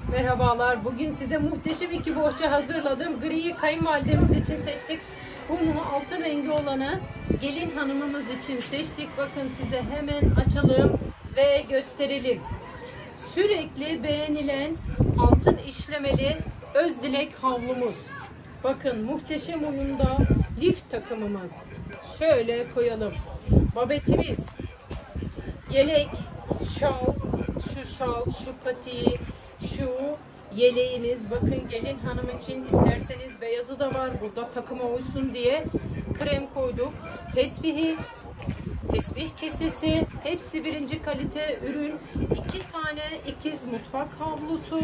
Merhabalar. Bugün size muhteşem iki bohça hazırladım. Griyi kayınvalidemiz için seçtik. Bunu altın rengi olanı gelin hanımımız için seçtik. Bakın size hemen açalım ve gösterelim. Sürekli beğenilen altın işlemeli Özdilek havlumuz. Bakın muhteşem uyumda lif takımımız. Şöyle koyalım. Babetimiz, yelek, şal, şu şal, şu pati, şu yeleğimiz. Bakın gelin hanım için isterseniz beyazı da var. Burada takıma uysun diye krem koyduk. Tesbihi, tesbih kesesi, hepsi birinci kalite ürün. 2 tane ikiz mutfak havlusu,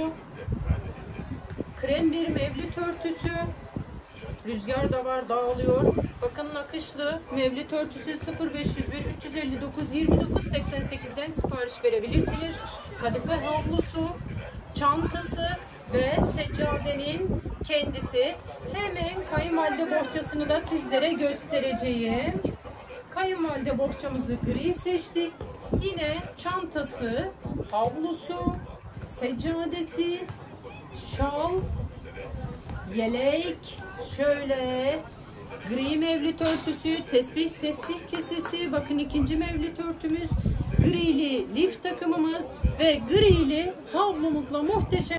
krem bir mevlüt örtüsü. Rüzgar da var, dağılıyor. Bakın nakışlı mevlüt örtüsü 0501 359 29 88'den sipariş verebilirsiniz. Kadife havlusu, çantası ve seccadenin kendisi. Hemen kayınvalide bohçasını da sizlere göstereceğim. Kayınvalide bohçamızı gri seçtik. Yine çantası, havlusu, seccadesi, şal, yelek, şöyle gri mevlüt örtüsü, tesbih kesesi. Bakın ikinci mevlüt örtümüz, grili lif takımımız ve grili havlumuzla muhteşem.